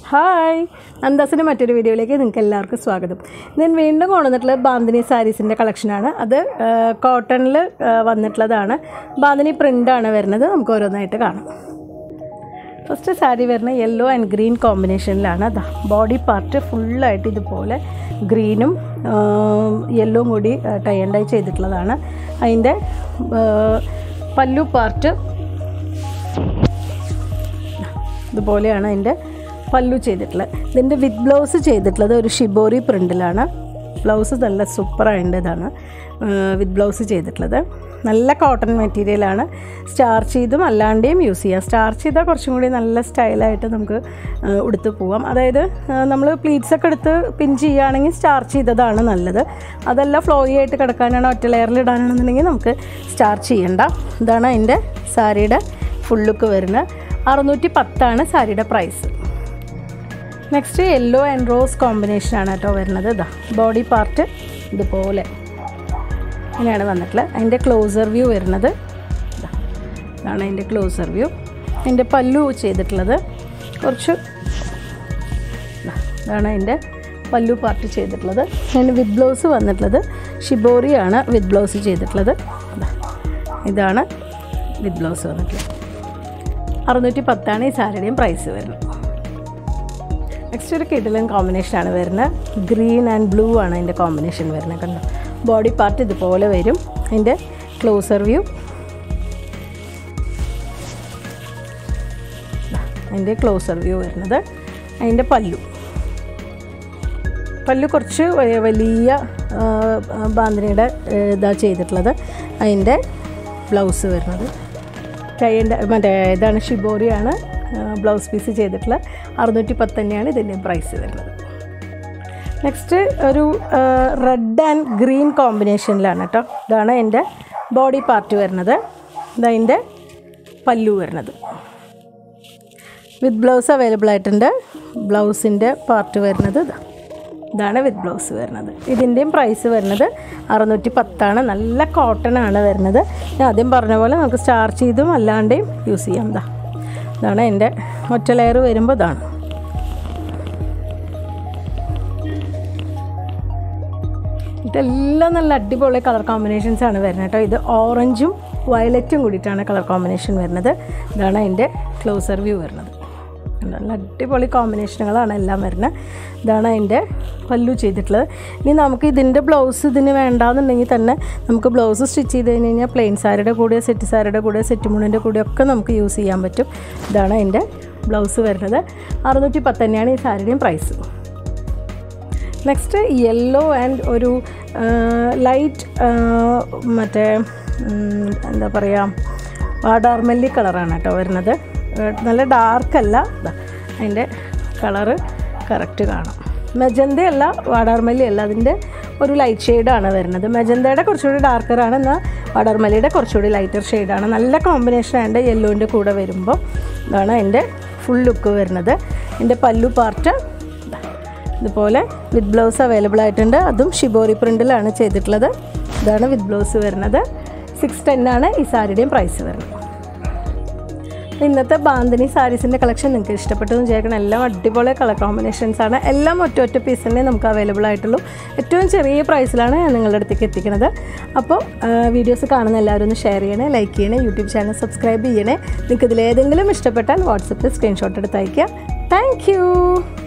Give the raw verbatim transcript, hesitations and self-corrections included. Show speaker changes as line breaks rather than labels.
Hi, അന്താസിൻ്റെ മറ്റൊരു വീഡിയോയിലേക്ക് നിങ്ങൾക്ക് എല്ലാവർക്കും സ്വാഗതം. ഞാൻ വീണ്ടും കൊണ്ടുവന്നിട്ടുള്ള ബാന്ധിനി സാരീസിൻ്റെ കളക്ഷനാണ്. അത് കോട്ടണിൽ വന്നിട്ടുള്ളതാണ്. ബാന്ധിനി പ്രിൻ്റാണ് വരുന്നത്. നമുക്ക് ഓരോന്നായിട്ട് കാണാം. ഫസ്റ്റ് സാരി വരുന്നത് യെല്ലോ ആൻഡ് ഗ്രീൻ കോമ്പിനേഷനിലാണ്. അതാ ബോഡി പാർട്ട് ഫുള്ളായിട്ട് ഇതുപോലെ ഗ്രീനും യെല്ലോയും കൂടി ടൈ ആൻഡ് ഡൈ ചെയ്തിട്ടുള്ളതാണ്. അതിൻ്റെ പല്ലു പാർട്ട് ഇതുപോലെയാണ് അതിൻ്റെ പല്ലു ചെയ്തിട്ടുള്ളത്. ഇതിൻ്റെ വിത്ത് ബ്ലൗസ് ചെയ്തിട്ടുള്ളത് ഒരു ഷിബോറി പ്രിൻറ്റിലാണ്. ബ്ലൗസ് നല്ല സൂപ്പറായതാണ് വിത്ത് ബ്ലൗസ് ചെയ്തിട്ടുള്ളത്. നല്ല കോട്ടൺ മെറ്റീരിയലാണ്. സ്റ്റാർച്ച് ചെയ്തും അല്ലാണ്ടെയും യൂസ് ചെയ്യാം. സ്റ്റാർച്ച് ചെയ്താൽ കുറച്ചും കൂടി നല്ല സ്റ്റൈലായിട്ട് നമുക്ക് ഉടുത്ത് പോവാം. അതായത് നമ്മൾ പ്ലീറ്റ്സൊക്കെ എടുത്ത് പിൻ ചെയ്യുകയാണെങ്കിൽ സ്റ്റാർച്ച് ചെയ്തതാണ് നല്ലത്. അതല്ല ഫ്ലോയി ആയിട്ട് കിടക്കാനാണ്, ഒറ്റ ലെയറിൽ ഇടാനാണെന്നുണ്ടെങ്കിൽ നമുക്ക് സ്റ്റാർച്ച് ചെയ്യണ്ട. ഇതാണ് അതിൻ്റെ സാരിയുടെ ഫുൾ ലുക്ക് വരുന്നത്. അറുന്നൂറ്റി പത്താണ് സാരിയുടെ price. Next yellow and rose കോമ്പിനേഷനാണ് കേട്ടോ വരുന്നത്. ഇതാ ബോഡി പാർട്ട് ഇതുപോലെ ഇങ്ങനെയാണ് വന്നിട്ടുള്ളത്. അതിൻ്റെ ക്ലോസർ വ്യൂ വരുന്നത് ഇതാണ്. അതിൻ്റെ ക്ലോസർ വ്യൂ. അതിൻ്റെ പല്ലു ചെയ്തിട്ടുള്ളത് കുറച്ച് ഇതാണ് അതിൻ്റെ പല്ലു പാർട്ട് ചെയ്തിട്ടുള്ളത്. അതിന് വിത്ത് ബ്ലൗസ് വന്നിട്ടുള്ളത് ഷിബോറിയാണ് വിത്ത് ബ്ലൗസ് ചെയ്തിട്ടുള്ളത്. ഇതാണ് വിത്ത് ബ്ലൗസ് വന്നിട്ടുള്ളത്. അറുന്നൂറ്റി പത്താണ് ഈ സാരിയുടെയും പ്രൈസ് വരുന്നത്. നെക്സ്റ്റ് ഒരു കിടിലൻ കോമ്പിനേഷനാണ് വരുന്നത്. ഗ്രീൻ ആൻഡ് ബ്ലൂ ആണ് അതിൻ്റെ കോമ്പിനേഷൻ വരുന്നത്. കണ്ടോ, ബോഡി പാർട്ട് ഇതുപോലെ വരും. അതിൻ്റെ ക്ലോസർ വ്യൂ, അതിൻ്റെ ക്ലോസർ വ്യൂ വരുന്നത്. അതിൻ്റെ പല്ലു പല്ലു കുറച്ച് വലിയ ബാന്ധിനിയുടെ ഇതാ ചെയ്തിട്ടുള്ളത്. അതിൻ്റെ ബ്ലൗസ് വരുന്നത് ടൈൻ്റെ മറ്റേ ഇതാണ് ഷിബോറിയാണ് ബ്ലൗസ് പീസ് ചെയ്തിട്ടുള്ള. അറുന്നൂറ്റി പത്ത് തന്നെയാണ് ഇതിൻ്റെ പ്രൈസ് വരുന്നത്. നെക്സ്റ്റ് ഒരു റെഡ് ആൻഡ് ഗ്രീൻ കോമ്പിനേഷനിലാണ് കേട്ടോ. ഇതാണ് എൻ്റെ ബോഡി പാർട്ട് വരുന്നത്. ഇതതിൻ്റെ പല്ലു വരുന്നത്. വിത്ത് ബ്ലൗസ് അവൈലബിൾ ആയിട്ടുണ്ട്. ബ്ലൗസിൻ്റെ പാർട്ട് വരുന്നത് ഇതാ ഇതാണ് വിത്ത് ബ്ലൗസ് വരുന്നത്. ഇതിൻ്റെയും പ്രൈസ് വരുന്നത് അറുന്നൂറ്റി പത്താണ്. നല്ല കോട്ടൺ ആണ് വരുന്നത്. ഞാൻ ആദ്യം പറഞ്ഞ പോലെ നമുക്ക് സ്റ്റാർച്ച് ചെയ്തും അല്ലാണ്ടെയും യൂസ് ചെയ്യാം. ഇതാ ഇതാണ് എൻ്റെ ഒറ്റ ലെയർ വരുമ്പോൾ ഇതാണ്. ഇതെല്ലാം നല്ല അടിപൊളി കളർ കോമ്പിനേഷൻസ് ആണ് വരുന്നത് കേട്ടോ. ഇത് ഓറഞ്ചും വയലറ്റും കൂടിയിട്ടാണ് കളർ കോമ്പിനേഷൻ വരുന്നത്. ഇതാണ് അതിൻ്റെ ക്ലോസർ വ്യൂ വരുന്നത്. നല്ല അടിപൊളി കോമ്പിനേഷനുകളാണ് എല്ലാം വരുന്നത്. ഇതാണ് അതിൻ്റെ പല്ലു ചെയ്തിട്ടുള്ളത്. ഇനി നമുക്ക് ഇതിൻ്റെ ബ്ലൗസ് ഇതിന് വേണ്ടാന്നുണ്ടെങ്കിൽ തന്നെ നമുക്ക് ബ്ലൗസ് സ്റ്റിച്ച് ചെയ്ത് കഴിഞ്ഞ് കഴിഞ്ഞാൽ പ്ലെയിൻ സാരിയുടെ കൂടെ സെറ്റ് സാരിയുടെ കൂടെ സെറ്റ് മുണ്ടിൻ്റെ കൂടെ ഒക്കെ നമുക്ക് യൂസ് ചെയ്യാൻ പറ്റും. ഇതാണ് അതിൻ്റെ ബ്ലൗസ് വരുന്നത്. അറുന്നൂറ്റി പത്ത് തന്നെയാണ് ഈ സാരിയുടെയും പ്രൈസ്. നെക്സ്റ്റ് യെല്ലോ ആൻഡ് ഒരു ലൈറ്റ് മറ്റേ എന്താ പറയുക വാടാർമല്ലി കളറാണ് കേട്ടോ വരുന്നത്. നല്ല ഡാർക്കല്ല, അതിൻ്റെ കളറ് കറക്റ്റ് കാണാം. മെജന്തയല്ല വാടാർമല്ലി അല്ല, അതിൻ്റെ ഒരു ലൈറ്റ് ഷെയ്ഡാണ് വരുന്നത്. മെജന്തയുടെ കുറച്ചുകൂടി ഡാർക്കറാണ്, എന്നാൽ വാടാർമല്ലിയുടെ കുറച്ചുകൂടി ലൈറ്റർ ഷെയ്ഡാണ്. നല്ല കോമ്പിനേഷനാണ് യെല്ലോൻ്റെ കൂടെ വരുമ്പോൾ. ഇതാണ് അതിൻ്റെ ഫുൾ ലുക്ക് വരുന്നത്. ഇതിൻ്റെ പല്ലു പാർട്ട് ഇതുപോലെ വിത്ത് ബ്ലൗസ് അവൈലബിൾ ആയിട്ടുണ്ട്. അതും ഷിബോറി പ്രിൻറ്റിലാണ് ചെയ്തിട്ടുള്ളത്. ഇതാണ് വിത്ത് ബ്ലൗസ് വരുന്നത്. സിക്സ് ടെൻ ആണ് ഈ സാരിയുടെയും പ്രൈസ് വരുന്നത്. ഇന്നത്തെ ബാന്ധിനി സാരീസിൻ്റെ കളക്ഷൻ നിങ്ങൾക്ക് ഇഷ്ടപ്പെട്ടെന്ന് വിചാരിക്കണം. എല്ലാം അടിപൊളി കളർ കോമ്പിനേഷൻസാണ്. എല്ലാം ഒറ്റ ഒറ്റ പീസ് തന്നെ നമുക്ക് അവൈലബിൾ ആയിട്ടുള്ളൂ. ഏറ്റവും ചെറിയ പ്രൈസിലാണ് ഞാൻ നിങ്ങളുടെ അടുത്തേക്ക് എത്തിക്കുന്നത്. അപ്പോൾ വീഡിയോസ് കാണുന്ന എല്ലാവരും ഒന്ന് ഷെയർ ചെയ്യണേ, ലൈക്ക് ചെയ്യണേ, യൂട്യൂബ് ചാനൽ സബ്സ്ക്രൈബ് ചെയ്യണേ. നിങ്ങൾക്ക് ഇതിലേതെങ്കിലും ഇഷ്ടപ്പെട്ടാൽ വാട്സപ്പിൽ സ്ക്രീൻഷോട്ട് എടുത്ത് അയയ്ക്കുക. Thank U.